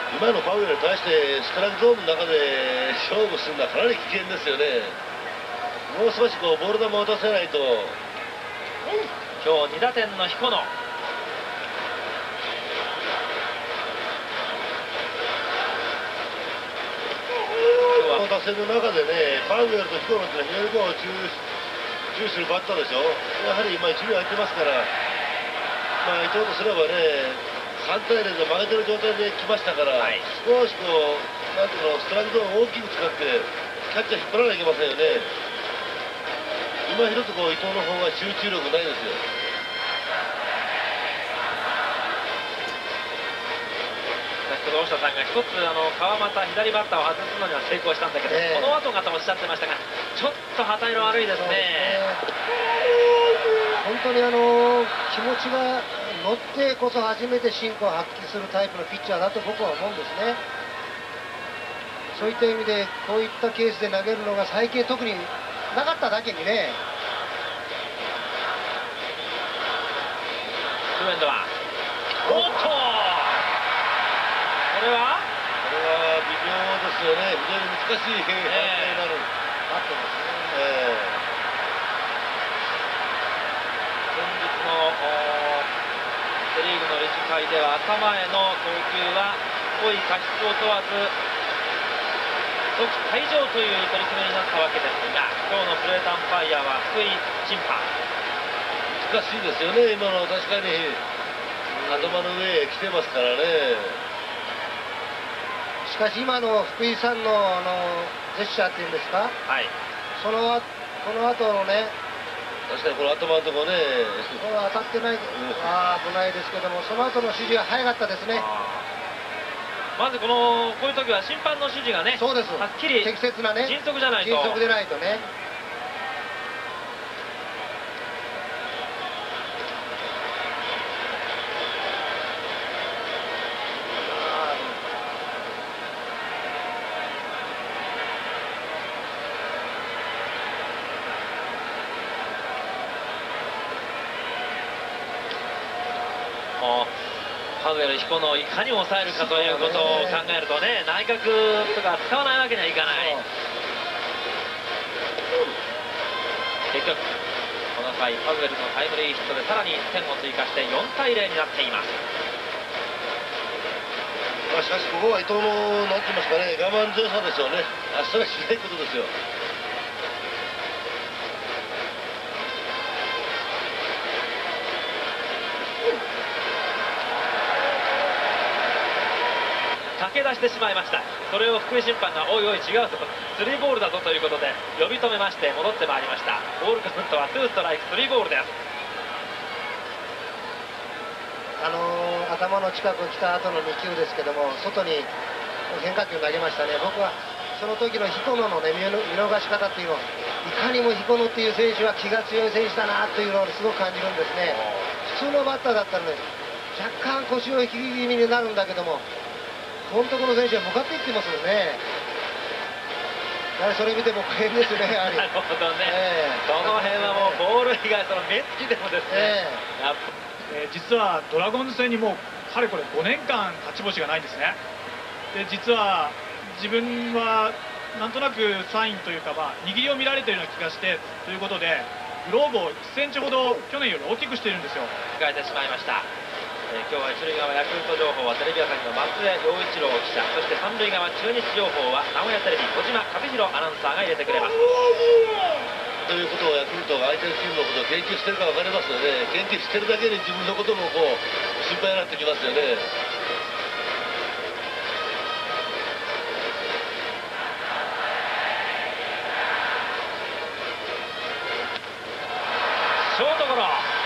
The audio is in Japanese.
今のパウエルに対してストライクゾーンの中で勝負するのはかなり危険ですよね。もう少しこうボール球を打たせないと。 今日2打点の彦野。 打線の中でね、パウエルと彦野って非常にこう注視するバッターでしょ。やはり今一塁空いてますから、伊藤とすればね、3対0で負けてる状態で来ましたから、はい、少しこうなんていうの、ストライクゾーンを大きく使ってキャッチャー引っ張らなきゃいけませんよね。今一つこう伊藤の方が集中力ないですよ。 大下さんが一つ川又左バッターを外すのには成功したんだけど、この後がとおっしゃってましたが、ちょっと旗色悪いですね。 本当に気持ちが乗ってこそ初めて真価を発揮するタイプのピッチャーだと僕は思うんですね。そういった意味でこういったケースで投げるのが最近特になかっただけにね。 フルエンドはおっと、これは微妙ですよね。非常に難しい判定になるバットですね。 先日のセ・リーグの理事会では頭への投球は故意過失を問わず即退場という取り決めになったわけですが、今日のプレートアンパイアは福井審判。 難しいですよね。今の確かに頭の上へ来てますからね。 しかし今の福井さんのジェスチャーっていうんですか、はい、この後のね、 確かにこの頭のところね、 これは当たってない、危ないですけども、その後の指示が早かったですね。 まずこういう時は審判の指示がね、 そうです、 はっきり適切なね、 迅速じゃないと、 迅速でないとね。 パウエル、彦野をいかに抑えるかということを考えるとね、内角とか使わないわけにはいかない。結局この回パウエルのタイムリーヒットでさらに1点を追加して4対0になっています。 しかしここは伊藤のなんて言いますかね、我慢強さでしょうね。それはしないことですよ。 駆け出してしまいました。それを福井審判がおいおい違うぞ、スリーボールだぞということで呼び止めまして戻ってまいりました。ボールカウントは2ストライク3ボールです。 頭の近く来た後の2球ですけども、外に変化球投げましたね。僕はその時の彦野のね、見逃し方っていうのを、いかにも彦野っていう選手は気が強い選手だなというのをすごく感じるんですね。普通のバッターだったらね、若干腰を引き気味になるんだけども、このところの選手は向かっていってますよね。それ見ても変ですね、やはり。 なるほどね、その辺はもうボール以外、その目つきでもですね、 実はドラゴンズ戦にもうかれこれ5年間勝ち星がないんですね。で実は自分はなんとなくサインというか、握りを見られているような気がしてということで、グローブを1センチほど去年より大きくしているんですよ。 控えてしまいました。今日は一塁側ヤクルト情報はテレビ朝日の松江陽一郎記者、そして三塁側中日情報は名古屋テレビ小島和弘アナウンサーが入れてくれます。 ということをヤクルトが相手のチームのことを研究してるか分かりますよね。研究してるだけに自分のこともこう心配になってきますよね。 ショートゴロ。